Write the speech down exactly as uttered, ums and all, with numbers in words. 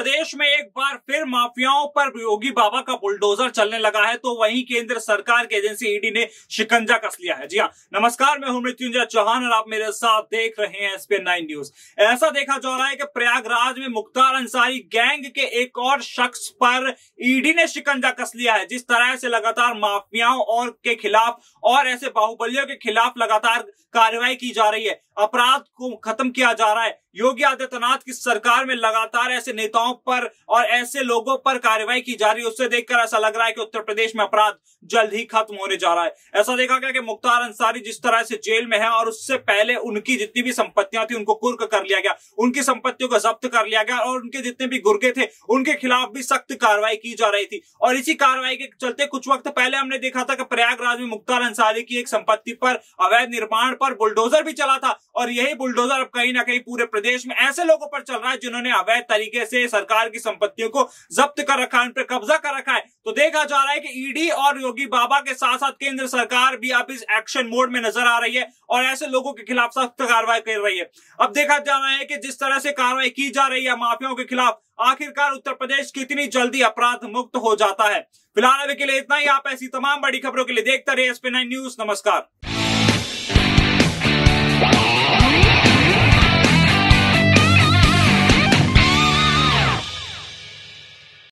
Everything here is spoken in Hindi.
प्रदेश में एक बार फिर माफियाओं पर योगी बाबा का बुलडोजर चलने लगा है, तो वहीं केंद्र सरकार की एजेंसी ईडी ने शिकंजा कस लिया है। जी हां, नमस्कार, मैं हूं मृत्युंजय चौहान और आप मेरे साथ देख रहे हैं एसपीएन नाइन न्यूज। ऐसा देखा जा रहा है कि प्रयागराज में मुख्तार अंसारी गैंग के एक और शख्स पर ईडी ने शिकंजा कस लिया है। जिस तरह से लगातार माफियाओं और के खिलाफ और ऐसे बाहुबलियों के खिलाफ लगातार कार्रवाई की जा रही है, अपराध को खत्म किया जा रहा है। योगी आदित्यनाथ की सरकार में लगातार ऐसे नेताओं पर और ऐसे लोगों पर कार्रवाई की जा रही है, उससे देखकर ऐसा लग रहा है कि उत्तर प्रदेश में अपराध जल्द ही खत्म होने जा रहा है। ऐसा देखा गया कि मुख्तार अंसारी जिस तरह से जेल में है और उससे पहले उनकी जितनी भी संपत्तियां थी उनको कुर्क कर लिया गया, उनकी संपत्तियों को जब्त कर लिया गया और उनके जितने भी गुर्गे थे उनके खिलाफ भी सख्त कार्रवाई की जा रही थी। और इसी कार्रवाई के चलते कुछ वक्त पहले हमने देखा था कि प्रयागराज में मुख्तार अंसारी की एक संपत्ति पर अवैध निर्माण पर बुलडोजर भी चला था और यही बुलडोजर अब कहीं ना कहीं पूरे प्रदेश में ऐसे लोगों पर चल रहा है जिन्होंने अवैध तरीके से सरकार की संपत्तियों को जब्त कर रखा है, उन पर कब्जा कर रखा है। तो देखा जा रहा है कि ईडी और योगी बाबा के साथ साथ केंद्र सरकार भी अब इस एक्शन मोड में नजर आ रही है और ऐसे लोगों के खिलाफ सख्त कार्रवाई कर रही है। अब देखा जा रहा है कि जिस तरह से कार्रवाई की जा रही है माफियाओं के खिलाफ, आखिरकार उत्तर प्रदेश कितनी जल्दी अपराध मुक्त हो जाता है। फिलहाल अभी के लिए इतना ही। आप ऐसी तमाम बड़ी खबरों के लिए देखते रहिए एसपीएन नाइन न्यूज। नमस्कार।